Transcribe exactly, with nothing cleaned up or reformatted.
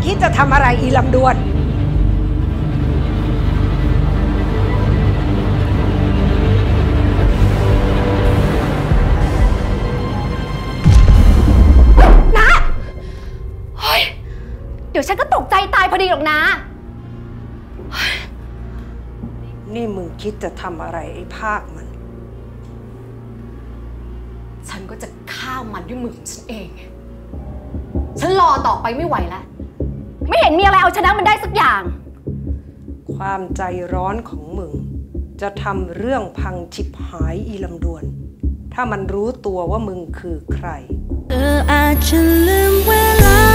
คิดจะทำอะไรอีลำดวนนะเฮ้ยเดี๋ยวฉันก็ตกใจตายพอดีหรอกนะนี่มึงคิดจะทำอะไรไอ้ภาคมันฉันก็จะฆ่ามันด้วยมือของฉันเองฉันรอต่อไปไม่ไหวแล้วไม่เห็นมีอะไรเอาชนะมันได้สักอย่างความใจร้อนของมึงจะทำเรื่องพังฉิบหายอีลำดวนถ้ามันรู้ตัวว่ามึงคือใครเธออาจจะลืมเวลา